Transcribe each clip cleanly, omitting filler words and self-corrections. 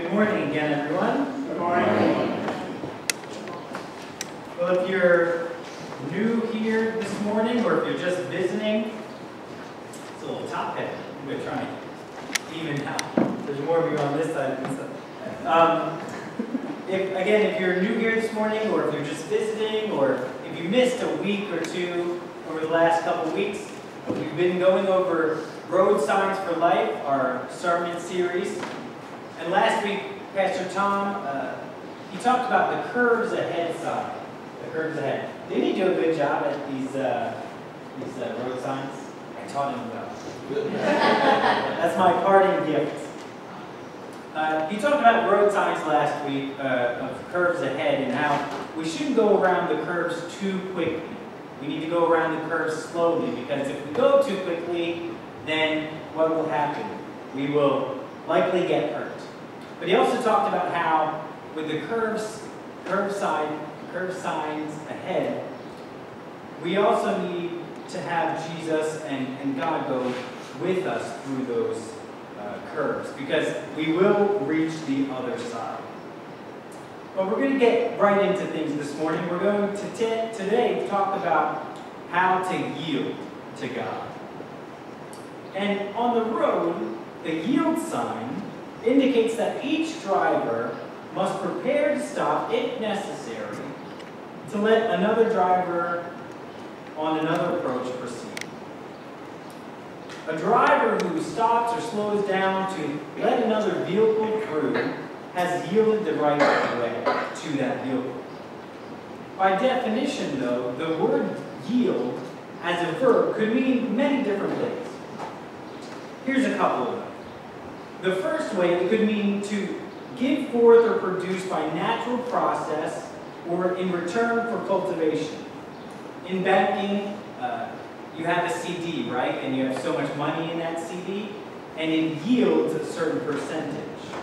Good morning again, everyone. Good morning. Well, if you're new here this morning, or if you're just visiting, it's a little top heavy. I'm going to try and even out. There's more of you on this side than this side. If you're new here this morning, or if you're just visiting, or if you missed a week or two over the last couple of weeks, we've been going over Road Signs for Life, our sermon series. And last week, Pastor Tom, he talked about the curves ahead sign. The curves ahead. Didn't he do a good job at these road signs? I taught him well. That's my parting gift. He talked about road signs last week, of curves ahead, and how we shouldn't go around the curves too quickly. We need to go around the curves slowly, because if we go too quickly, then what will happen? We will likely get hurt. But he also talked about how with the curve signs ahead, we also need to have Jesus and God go with us through those curves, because we will reach the other side. But we're going to get right into things this morning. We're going to today talk about how to yield to God. And on the road, the yield sign indicates that each driver must prepare to stop if necessary to let another driver on another approach proceed. A driver who stops or slows down to let another vehicle through has yielded the right of way to that vehicle. By definition, though, the word yield as a verb could mean many different ways. Here's a couple of them. The first way, it could mean to give forth or produce by natural process or in return for cultivation. In banking, you have a CD, right? And you have so much money in that CD, and it yields a certain percentage.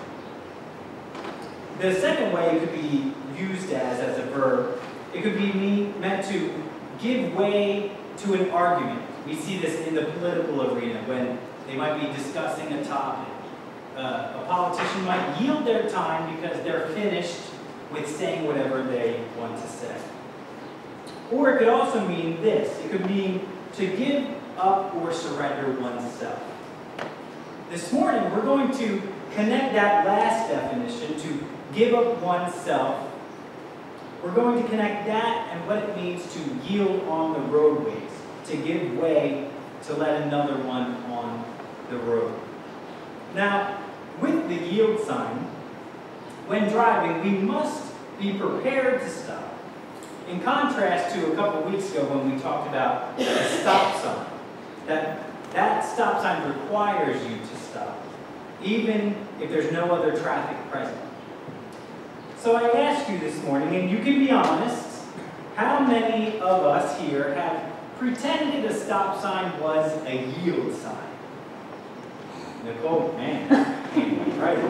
The second way it could be used as a verb, it could be meant to give way to an argument. We see this in the political arena when they might be discussing a topic. A politician might yield their time because they're finished with saying whatever they want to say. Or it could also mean this. It could mean to give up or surrender oneself. This morning, we're going to connect that last definition, to give up oneself. We're going to connect that and what it means to yield on the roadways, to give way to let another one on the road. Now, with the yield sign, when driving, we must be prepared to stop. In contrast to a couple weeks ago when we talked about the stop sign, that stop sign requires you to stop, even if there's no other traffic present. So I ask you this morning, and you can be honest, how many of us here have pretended a stop sign was a yield sign? Nicole, man, right?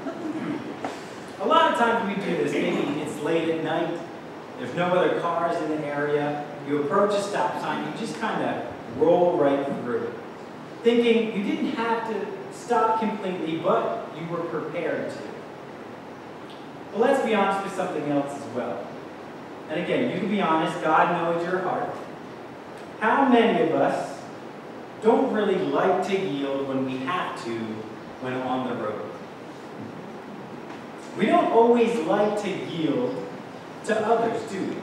A lot of times we do this. Maybe it's late at night. There's no other cars in the area. You approach a stop sign. You just kind of roll right through, thinking you didn't have to stop completely, but you were prepared to. Well, let's be honest with something else as well. And again, you can be honest. God knows your heart. How many of us don't really like to yield when we have to when on the road? We don't always like to yield to others, do we?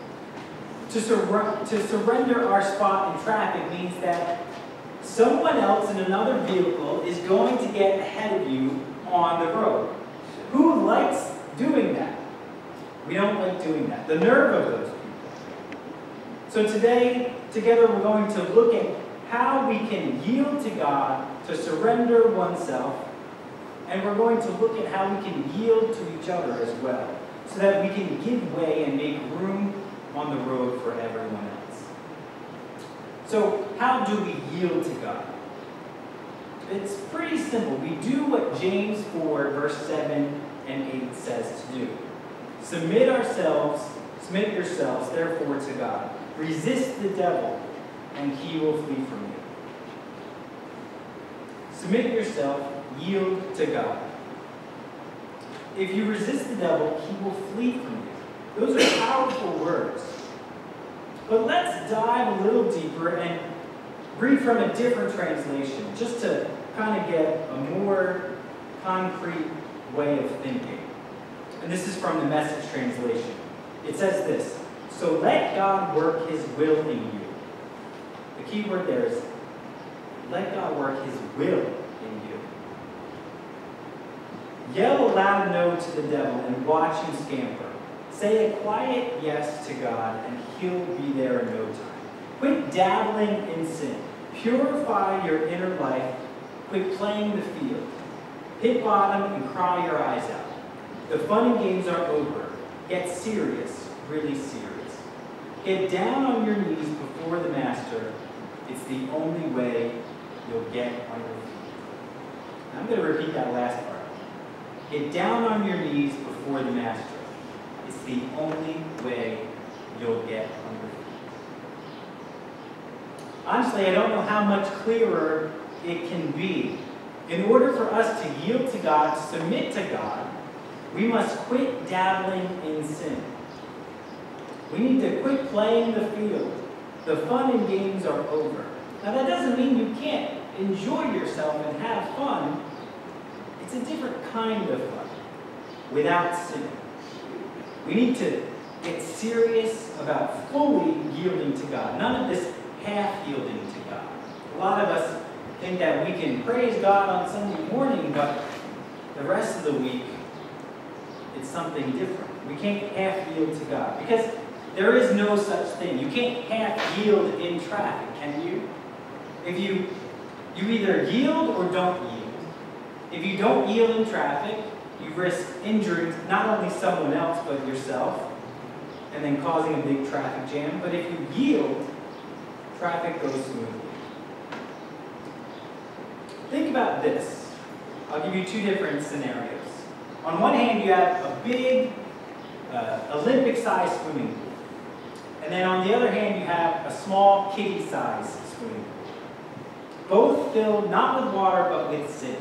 To surrender our spot in traffic means that someone else in another vehicle is going to get ahead of you on the road. Who likes doing that? We don't like doing that. The nerve of those people. So today, together, we're going to look at how we can yield to God, to surrender oneself, and we're going to look at how we can yield to each other as well, so that we can give way and make room on the road for everyone else. So how do we yield to God? It's pretty simple. We do what James 4, verse 7 and 8 says to do. Submit yourselves, therefore, to God. Resist the devil, and he will flee from you. Submit yourself, yield to God. If you resist the devil, he will flee from you. Those are powerful words. But let's dive a little deeper and read from a different translation, just to kind of get a more concrete way of thinking. And this is from the Message translation. It says this: so let God work his will in you. The key word there is let God work his will in you. Yell a loud no to the devil and watch him scamper. Say a quiet yes to God and he'll be there in no time. Quit dabbling in sin. Purify your inner life. Quit playing the field. Hit bottom and cry your eyes out. The fun and games are over. Get serious, really serious. Get down on your knees before the Master. It's the only way you'll get on your feet. I'm going to repeat that last part. Get down on your knees before the Master. It's the only way you'll get on your feet. Honestly, I don't know how much clearer it can be. In order for us to yield to God, to submit to God, we must quit dabbling in sin. We need to quit playing the field. The fun and games are over. Now that doesn't mean you can't enjoy yourself and have fun. It's a different kind of fun, without sin. We need to get serious about fully yielding to God. None of this half yielding to God. A lot of us think that we can praise God on Sunday morning, but the rest of the week, it's something different. We can't half yield to God, because there is no such thing. You can't half yield in traffic, can you? If you either yield or don't yield. If you don't yield in traffic, you risk injuring not only someone else, but yourself, and then causing a big traffic jam. But if you yield, traffic goes smoothly. Think about this. I'll give you two different scenarios. On one hand, you have a big Olympic-sized swimming pool. And then on the other hand, you have a small kiddie-sized swimming pool. Both filled not with water, but with sin.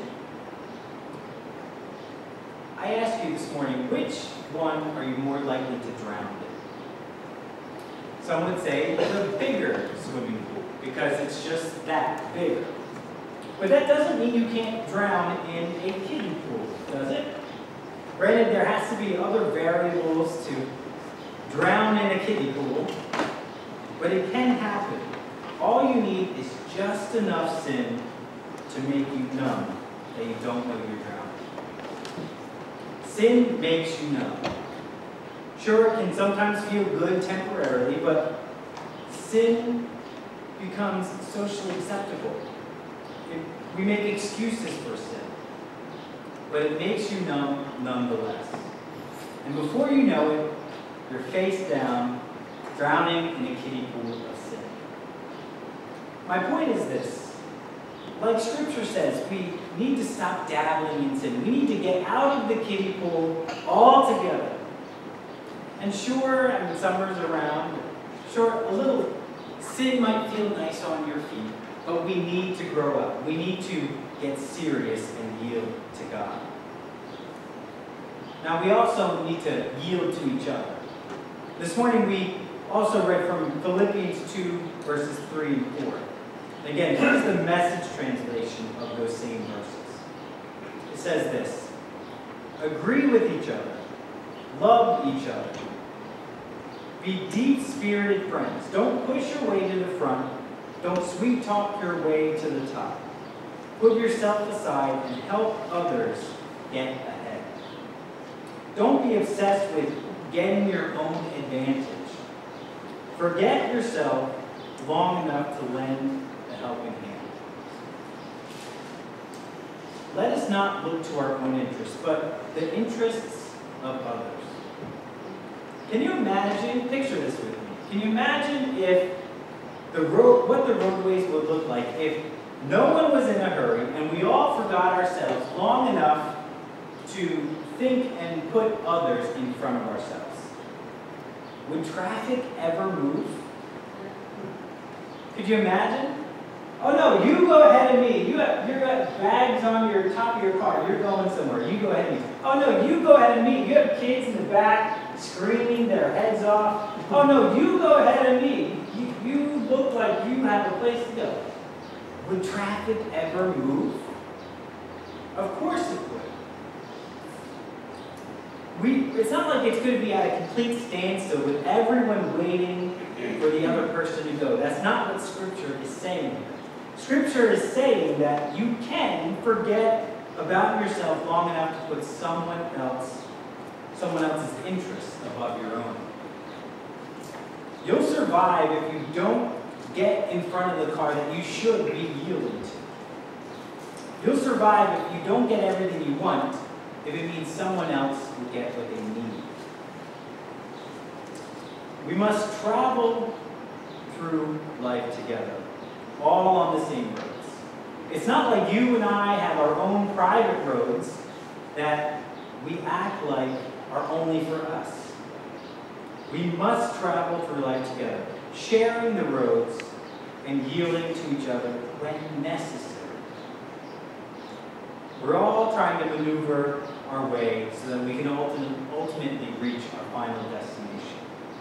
I ask you this morning, which one are you more likely to drown in? Some would say the bigger swimming pool, because it's just that bigger. But that doesn't mean you can't drown in a kiddie pool, does it? Granted, there has to be other variables to drown in a kiddie pool, but it can happen. All you need is just enough sin to make you numb that you don't know you're drowning. Sin makes you numb. Sure, it can sometimes feel good temporarily, but sin becomes socially acceptable. We make excuses for sin, but it makes you numb nonetheless. And before you know it, you're face down, drowning in a kiddie pool of sin. My point is this. Like Scripture says, we need to stop dabbling in sin. We need to get out of the kiddie pool altogether. And sure, I mean, summer's around. Sure, a little sin might feel nice on your feet, but we need to grow up. We need to get serious and yield to God. Now, we also need to yield to each other. This morning, we also read from Philippians 2, verses 3 and 4. Again, here's the Message translation of those same verses. It says this: agree with each other, love each other, be deep-spirited friends. Don't push your way to the front. Don't sweet-talk your way to the top. Put yourself aside and help others get ahead. Don't be obsessed with getting your own advantage. Forget yourself long enough to lend a helping hand. Let us not look to our own interests, but the interests of others. Can you imagine, picture this with me, can you imagine if what the roadways would look like if no one was in a hurry and we all forgot ourselves long enough to think and put others in front of ourselves? Would traffic ever move? Could you imagine? Oh no, you go ahead of me. You got bags on your top of your car. You're going somewhere. You go ahead of me. Oh no, you go ahead of me. You have kids in the back screaming their heads off. Oh no, you go ahead of me. You look like you have a place to go. Would traffic ever move? Of course it would. It's not like it's going to be at a complete standstill with everyone waiting for the other person to go. That's not what Scripture is saying. Scripture is saying that you can forget about yourself long enough to put someone else's interests above your own. You'll survive if you don't get in front of the car that you should be yielding to. You'll survive if you don't get everything you want, if it means someone else will get what they need. We must travel through life together, all on the same roads. It's not like you and I have our own private roads that we act like are only for us. We must travel through life together, sharing the roads and yielding to each other when necessary. We're all trying to maneuver our way so that we can ultimately reach our final destination.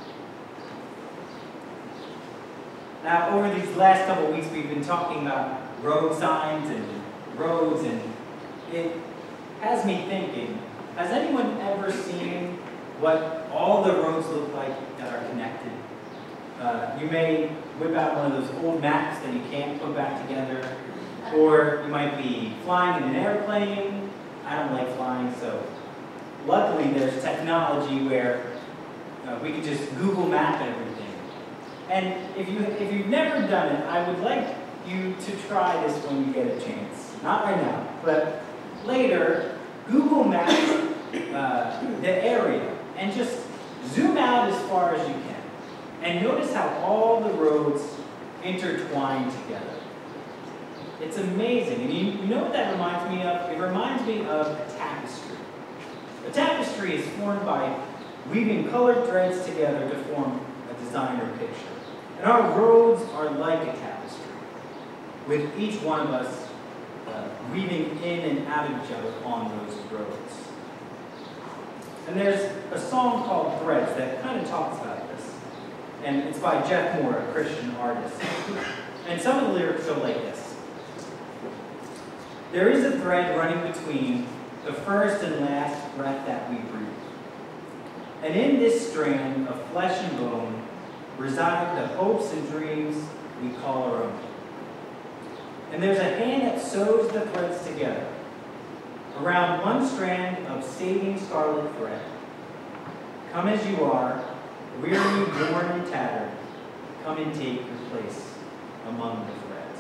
Now, over these last couple of weeks, we've been talking about road signs and roads, and it has me thinking, has anyone ever seen what all the roads look like that are connected? You may whip out one of those old maps that you can't put back together, or you might be flying in an airplane. I don't like flying, so luckily there's technology where we can just Google map everything. And if you've never done it, I would like you to try this when you get a chance. Not right now, but later, Google map the area and just zoom out as far as you can. And notice how all the roads intertwine together. It's amazing. And you know what that reminds me of? It reminds me of a tapestry. A tapestry is formed by weaving colored threads together to form a design or picture. And our roads are like a tapestry, with each one of us weaving in and out of each other on those roads. And there's a song called Threads that kind of talks about this. And it's by Jeff Moore, a Christian artist. And some of the lyrics go like this. There is a thread running between the first and last breath that we breathe. And in this strand of flesh and bone reside the hopes and dreams we call our own. And there's a hand that sews the threads together around one strand of saving scarlet thread. Come as you are, weary, worn, and tattered, come and take your place among the threads.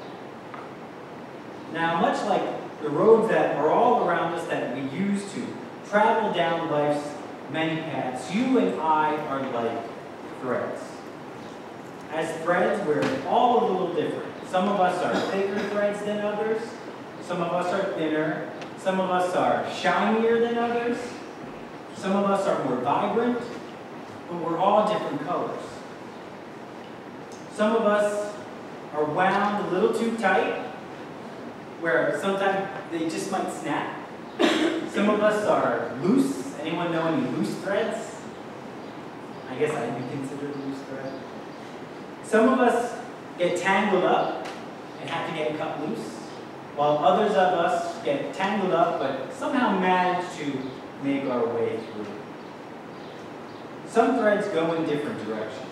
Now, much like the roads that are all around us that we use to travel down life's many paths, you and I are like threads. As threads, we're all a little different. Some of us are thicker threads than others. Some of us are thinner. Some of us are shinier than others. Some of us are more vibrant, but we're all different colors. Some of us are wound a little too tight, where sometimes they just might snap. Some of us are loose. Anyone know any loose threads? I guess I'd be considered a loose thread. Some of us get tangled up and have to get cut loose, while others of us get tangled up but somehow manage to make our way through. Some threads go in different directions.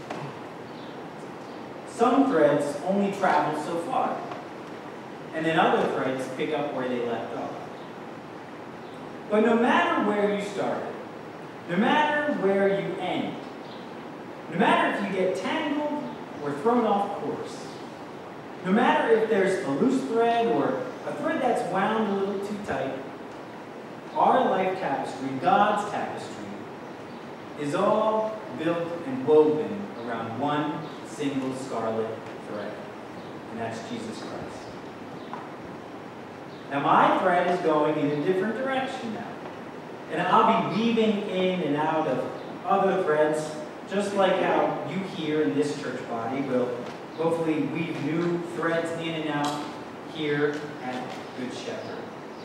Some threads only travel so far, and then other threads pick up where they left off. But no matter where you started, no matter where you end, no matter if you get tangled or thrown off course, no matter if there's a loose thread or a thread that's wound a little too tight, our life tapestry, God's tapestry, is all built and woven around one single scarlet thread, and that's Jesus Christ. Now my thread is going in a different direction now, and I'll be weaving in and out of other threads, just like how you here in this church body will hopefully weave new threads in and out here at Good Shepherd.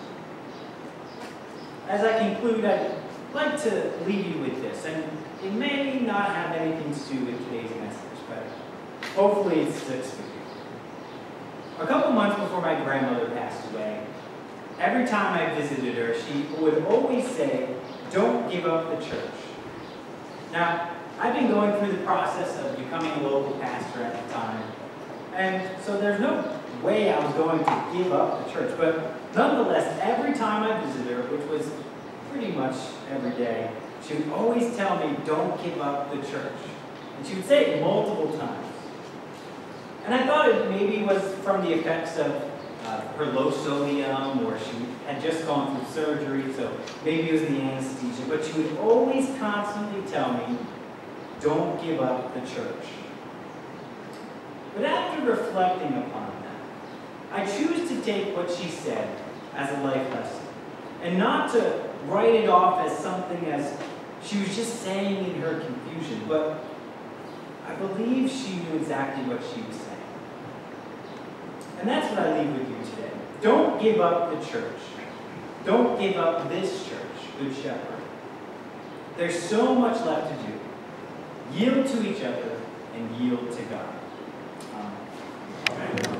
As I conclude, I'd like to leave you with this, and it may not have anything to do with today's message, but hopefully it sticks with you. A couple months before my grandmother passed away, every time I visited her, she would always say, "Don't give up the church." Now, I've been going through the process of becoming a local pastor at the time, and so there's no way I was going to give up the church, but nonetheless, every time I visited her, which was pretty much every day, she would always tell me, "Don't give up the church." And she would say it multiple times. And I thought it maybe was from the effects of her low sodium, or she had just gone through surgery, so maybe it was the anesthesia. But she would always constantly tell me, "Don't give up the church." But after reflecting upon that, I choose to take what she said as a life lesson, and not to write it off as something as she was just saying in her confusion, but I believe she knew exactly what she was saying. And that's what I leave with you today. Don't give up the church. Don't give up this church, Good Shepherd. There's so much left to do. Yield to each other and yield to God. Amen.